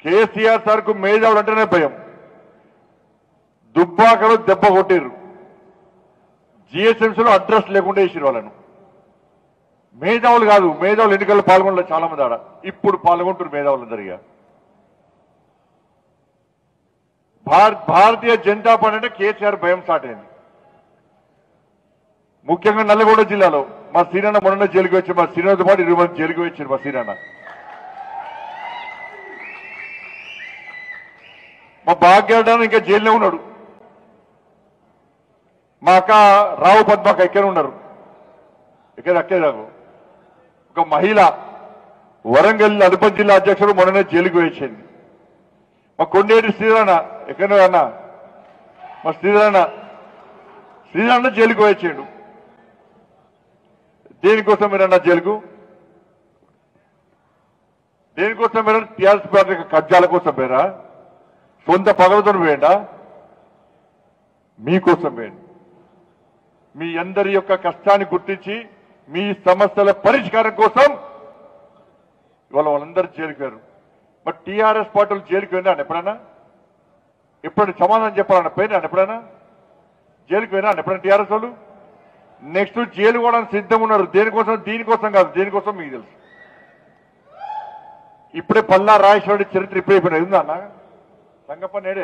KCR sir కు మేధావులు అంటేనే భయం. దుబ్బాకలో దెబ్బ కొట్టారు, జిహెచ్ఎంసీలో అడ్రస్ లేకుండా వేసారు వాళ్ళను. మేధావులు కాదు, మేధావులు ఎన్నికల్లో పాల్గొనలేదు చాలా మంది ఆడ, ఇప్పుడు పాల్గొంటారు మేధావులందరిగా. భారతీయ జనతా పార్టీ అంటే కేసీఆర్ భయం స్టార్ట్ అయింది. ముఖ్యంగా నల్లగొండ జిల్లాలో మా సీనన్న మొన్న జైలుకి వచ్చి, మా సీనతో పాటు 20 మంది జైలుకి వచ్చారు. మా సీనన్న, మా భాగ్యాన్ని ఇంకా జైల్లో ఉన్నాడు. మా అక్క రావు పద్మక్క ఎక్కడ ఉన్నారు, ఇక్కడ అక్కేదాకు. ఒక మహిళ వరంగల్ అనుపం జిల్లా అధ్యక్షుడు మొన్ననే జైలుకి వచ్చింది. మా కొండేటి శ్రీరాణ ఎక్కడ అన్న, మా శ్రీరాణ జైలుకి వచ్చాడు. దేనికోసం మీరన్నా జైలుకు? దేనికోసం మీరు? టీఆర్ఎస్ పార్టీ కబ్జాల కోసం పోయారా? సొంత పగలతో పోయండా? మీకోసం పోయండి. మీ అందరి యొక్క కష్టాన్ని గుర్తించి మీ సమస్యల పరిష్కారం కోసం ఇవాళ వాళ్ళందరూ జైలుకి పోయారు. బట్ టీఆర్ఎస్ పార్టీలు జైలుకి పోయినా ఎప్పుడైనా? ఎప్పుడైనా సమాధానం చెప్పాలన్న పోయినా ఎప్పుడైనా? జైలుకి పోయినా ఎప్పుడైనా టీఆర్ఎస్ వాళ్ళు? నెక్స్ట్ జైలు కూడా సిద్ధంగా ఉన్నారు. దేనికోసం? దీనికోసం కాదు, దేనికోసం మీకు తెలుసు. ఇప్పుడే పల్లా రాజేశ్వరుడి చరిత్ర ఇప్పుడే అయిపోయినా ఉందా అన్న? సంగప్ప నేడే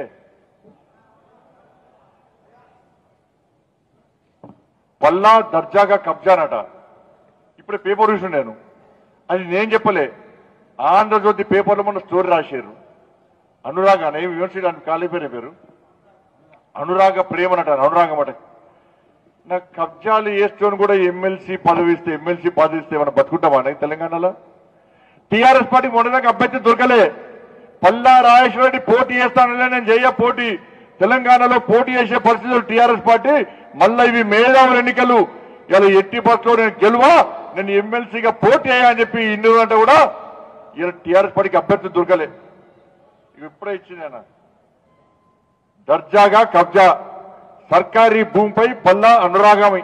పల్లా దర్జాగా కబ్జానట. ఇప్పుడే పేపర్ చూసిన నేను, అది నేను చెప్పలే, ఆంధ్రజ్యోతి పేపర్లో మొన్న స్టోరీ రాశారు. అనురాగ యూనివర్సిటీ కాలేపేరే పేరు అనురాగ ప్రేమనట, అనురాగం అట. నాకు కబ్జాలు వేసుకొని కూడా ఎమ్మెల్సీ పదవి ఇస్తే ఏమైనా బతుకుంటామా తెలంగాణలో? టీఆర్ఎస్ పార్టీ మొన్నదాకా అభ్యర్థి దొరకలే. పల్లా రాజేశ్వరరెడ్డి పోటీ చేస్తానలే, నేను చెయ్య పోటీ. తెలంగాణలో పోటీ చేసే పరిస్థితులు టీఆర్ఎస్ పార్టీ. మళ్ళా ఇవి మేధావుల ఎన్నికలు, ఇలా ఎట్టి బస్సులో నేను గెలువా, నేను ఎమ్మెల్సీగా పోటీ అయ్యా అని చెప్పి ఇన్ని అంటే కూడా ఇలా టీఆర్ఎస్ పార్టీకి అభ్యర్థి దొరకలే. ఇప్పుడే ఇచ్చింది దర్జాగా కబ్జా, సర్కారీ భూమిపై పల్లా అనురాగమై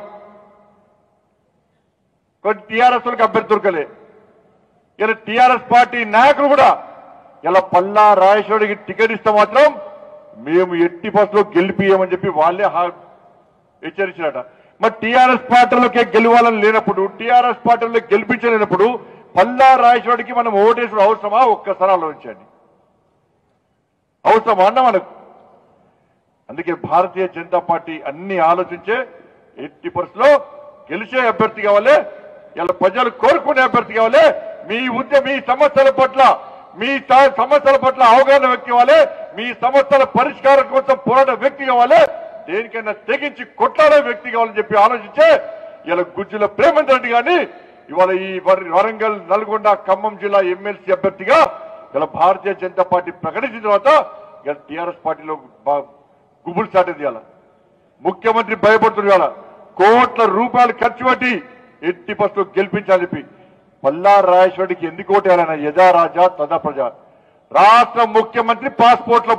కొన్ని టీఆర్ఎస్ వాళ్ళకి అభ్యర్థి దొరకలే. ఇలా టీఆర్ఎస్ పార్టీ నాయకులు కూడా ఇలా పల్లా రాజేశ్వరుడికి టికెట్ ఇస్తే మాత్రం మేము ఎట్టి బస్సులో గెలిపియమని చెప్పి వాళ్ళే హెచ్చరించారట. మరి టీఆర్ఎస్ పార్టీలోకే గెలవాలని లేనప్పుడు, టీఆర్ఎస్ పార్టీలో గెలిపించలేనప్పుడు పల్లా రాజేశ్వరుడికి మనం ఓటేసిన అవసరమా? ఒక్కసారి ఆలోచించండి, అవసరమా అన్న మనకు? అందుకే భారతీయ జనతా పార్టీ అన్ని ఆలోచించే ఎట్టి పరిస్థితుల్లో గెలిచే అభ్యర్థి కావాలి, ఇలా ప్రజలు కోరుకునే అభ్యర్థి కావాలి. మీ సమస్యల పట్ల అవగాహన వ్యక్తి కావాలి, మీ సమస్యల పరిష్కారం కోసం పోరాడే వ్యక్తి కావాలి, దేనికైనా తెగించి కొట్లాడే వ్యక్తి కావాలని చెప్పి ఆలోచించే ఇలా గుజ్జుల ప్రేమేందర్ రెడ్డి గాని ఇవాళ ఈ వరంగల్, నల్గొండ, ఖమ్మం జిల్లా ఎమ్మెల్సీ అభ్యర్థిగా ఇలా భారతీయ జనతా పార్టీ ప్రకటించిన తర్వాత ఇలా టీఆర్ఎస్ పార్టీలో గుబులు స్టార్ట్ అయింది. ఇలా ముఖ్యమంత్రి భయపడుతున్నారు. ఇలా కోట్ల రూపాయలు ఖర్చు పెట్టి ఎట్టి బస్సులో గెలిపించాలని చెప్పి పల్లా రాజేశ్వరుడికి ఎందుకు ఓటేయాలన్న? యజా రాజా తదా ప్రజా. రాష్ట్ర ముఖ్యమంత్రి పాస్పోర్ట్ల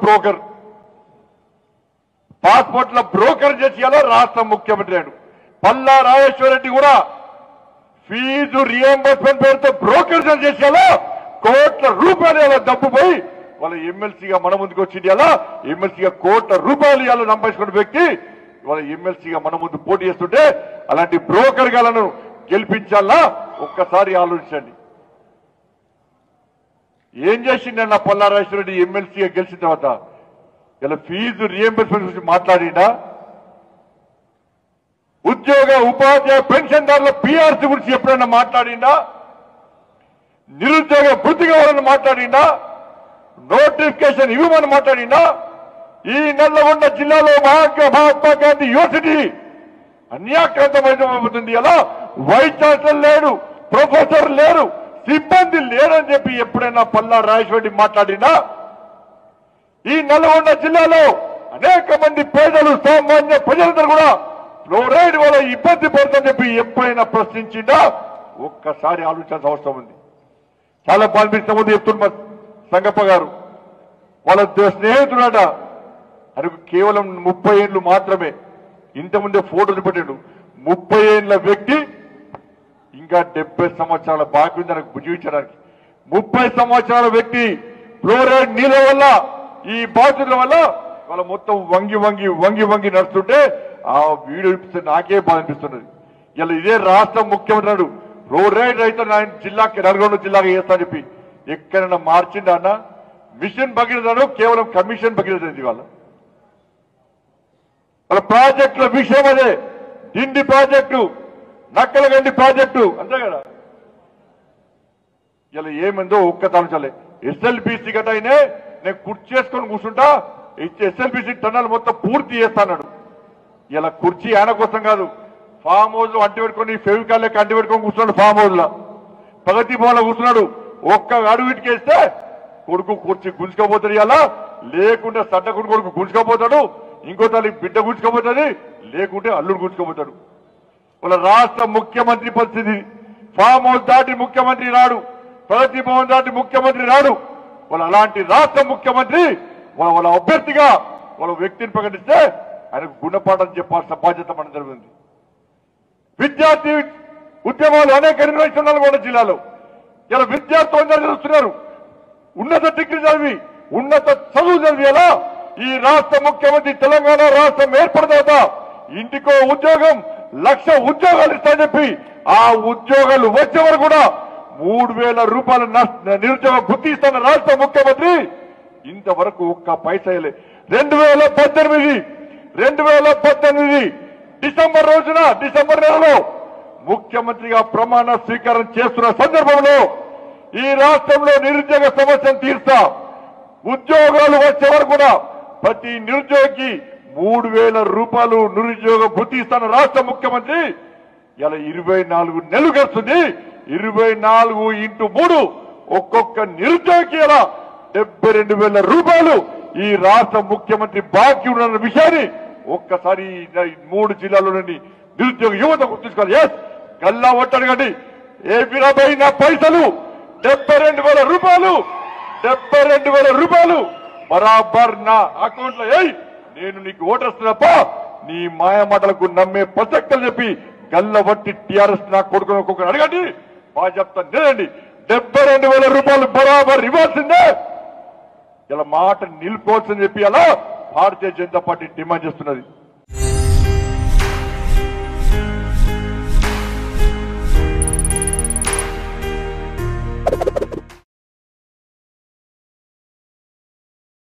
బ్రోకర్ చేసేయాలో రాష్ట్ర ముఖ్యమంత్రి అయ్యాడు. పల్లా రాజేశ్వరరెడ్డి కూడా ఫీజు రియంబర్స్మెంట్ పేరుతో బ్రోకర్ చేసేయాలో కోట్ల రూపాయలు ఇలా డబ్బుపోయి వాళ్ళ ఎమ్మెల్సీగా మన ముందుకు వచ్చింది. అలా ఎమ్మెల్సీగా కోట్ల రూపాయలు ఇలా సంపాదించుకున్న వ్యక్తి వాళ్ళ ఎమ్మెల్సీగా మన ముందు పోటీ చేస్తుంటే అలాంటి బ్రోకర్ గాలను గెలిపించాలా? ఒక్కసారి ఆలోచించండి. ఏం చేసిండన్న పల్లా రాజేశ్వరరెడ్డి ఎమ్మెల్సీగా గెలిచిన తర్వాత? ఇలా ఫీజు రియంబర్స్మెంట్ గురించి మాట్లాడిండా? ఉద్యోగ ఉపాధ్యాయ పెన్షన్దారుల పీఆర్సీ గురించి ఎప్పుడైనా మాట్లాడిండా? నిరుద్యోగ వృత్తి కావాలని మాట్లాడిండా? నోటిఫికేషన్ ఇవ్వమని మాట్లాడిండా? ఈ నల్లగొండ జిల్లాలో మహాత్మా గాంధీ యూనివర్సిటీ అన్యాక్రాంతమైపోతుంది. అలా వైస్ ఛాన్సలర్ లేడు, ప్రొఫెసర్ లేరు, సిబ్బంది లేరని చెప్పి ఎప్పుడైనా పల్లా రాజేశ్వరరెడ్డి మాట్లాడినా? ఈ నల్గొండ జిల్లాలో అనేక మంది పేదలు, సామాన్య ప్రజలందరూ కూడా ఫ్లోరైడ్ వల్ల ఇబ్బంది పడుతుందని చెప్పి ఎప్పుడైనా ప్రశ్నించిందా? ఒక్కసారి ఆలోచించాల్సిన అవసరం ఉంది. చాలా బాధించిన ముందు చెప్తున్నారు సంగప్ప గారు, వాళ్ళ స్నేహితుడట, ఆయనకు కేవలం 30 ఏళ్ళు మాత్రమే. ఇంతకుముందే ఫోటోలు పెట్టాడు. 30 ఏళ్ల వ్యక్తి ఇంకా 70 సంవత్సరాల బాకీ ఉంది ఆయనకు భుజించడానికి. 30 సంవత్సరాల వ్యక్తి ఫ్లోరైడ్ నీళ్ళ వల్ల ఈ బాధితుల వల్ల వాళ్ళ మొత్తం వంగి వంగి వంగి వంగి నడుస్తుంటే ఆ వీడియో ఇస్తే నాకే బాధ అనిపిస్తున్నది. ఇలా ఇదే రాష్ట్ర ముఖ్యమంత్రి నాడు ఫ్లోరైడ్ రైతు జిల్లాకి నల్గొండ జిల్లాకి చేస్తా చెప్పి ఎక్కడైనా మార్చిండా అన్న? మిషన్ భగీరథను కేవలం కమిషన్ భగీరథ వాళ్ళ ప్రాజెక్టుల విషయం అదే. డిండి ప్రాజెక్టు, నక్కలగండి ప్రాజెక్టు అంతే కదా. ఇలా ఏమైందో ఒక్క తలచలే. ఎస్ఎల్బిసి గట అయినే నేను కుర్చీ చేసుకొని కూర్చుంటా, ఎస్ఎల్బిసి టన్నల్ మొత్తం పూర్తి చేస్తాడు. ఇలా కుర్చీ ఆయన కోసం కాదు, ఫామ్ హౌస్ అంటి పెట్టుకొని ఫెవికాల్ లెక్క అంటి పెట్టుకొని కూర్చున్నాడు. ఫామ్ హౌస్ లో ప్రగతి భవన్ లో కూర్చున్నాడు. ఒక్క అడుగు ఇటుకేస్తే కొడుకు కుర్చీ గుంజుకోపోతాడు. ఇలా లేకుంటే సడ్డకుడు కొడుకు గుంజుకోపోతాడు, ఇంకో తల్లి బిడ్డ గుంజుకోపోతుంది, లేకుంటే అల్లుడు గుంజుకోపోతాడు. వాళ్ళ రాష్ట్ర ముఖ్యమంత్రి పరిస్థితి. ఫామ్ హౌస్ దాటి ముఖ్యమంత్రి రాడు, ప్రగతి భవన్ దాటి ముఖ్యమంత్రి రాడు. వాళ్ళు అలాంటి రాష్ట్ర ముఖ్యమంత్రి వాళ్ళ అభ్యర్థిగా వాళ్ళ వ్యక్తిని ప్రకటిస్తే ఆయనకు గుణపాఠం చెప్పాల్సిన బాధ్యత మన జరుగుతుంది. విద్యార్థి ఉద్యమాలు అనేక నిర్వహిస్తున్నారు నల్గొండ జిల్లాలో. ఇలా విద్యార్థులు అందరూ చదువుతున్నారు, ఉన్నత డిగ్రీ చదివి ఉన్నత చదువు చదివేలా ఈ రాష్ట్ర ముఖ్యమంత్రి తెలంగాణ రాష్ట్రం ఏర్పడిన తర్వాత ఇంటికో ఉద్యోగం, 1,00,000 ఉద్యోగాలు ఇస్తానని చెప్పి ఆ ఉద్యోగాలు వచ్చే వరకు కూడా 3,000 రూపాయల నిరుద్యోగ భృతి ఇస్తున్న రాష్ట్ర ముఖ్యమంత్రి ఇంతవరకు ఒక్క పైసా 2018 డిసెంబర్ రోజున, డిసెంబర్ నెలలో ముఖ్యమంత్రిగా ప్రమాణ స్వీకారం చేస్తున్న సందర్భంలో ఈ రాష్ట్రంలో నిరుద్యోగ సమస్యను తీర్చా, ఉద్యోగాలు వచ్చే వరకు కూడా ప్రతి నిరుద్యోగికి 3,000 రూపాయలు నిరుద్యోగ భృతి ఇస్తున్న రాష్ట్ర ముఖ్యమంత్రి ఇలా 24 నెలలు గడుస్తుంది. 24 × 3 ఒక్కొక్క నిరుద్యోగికి ఇలా 72,000 రూపాయలు ఈ రాష్ట్ర ముఖ్యమంత్రి బాకీ ఉన్న విషయాన్ని ఒక్కసారి 3 జిల్లాలోని నిరుద్యోగ యువత గుర్తుంచుకోవాలి. ఎస్, గల్లా ఒట్టడగండి. ఏ విరబైన పైసలు 72,000 రూపాయలు, 72,000 రూపాయలు బరాబర్ నా అకౌంట్ లో వేయి, నేను నీకు ఓటేస్తున్నప్ప నీ మాయమాటలకు నమ్మే ప్రసక్తులు చెప్పి గల్లబట్టి టీఆర్ఎస్ నా కొడుకుని ఒక్కొక్కరు అడగండి, బాగా చెప్తాను నేనండి. 72,000 రూపాయలు బరాబర్ ఇవ్వాల్సిందే. ఇలా మాట నిలుపుకోవాల్సిందని చెప్పి అలా భారతీయ జనతా పార్టీ డిమాండ్ చేస్తున్నది.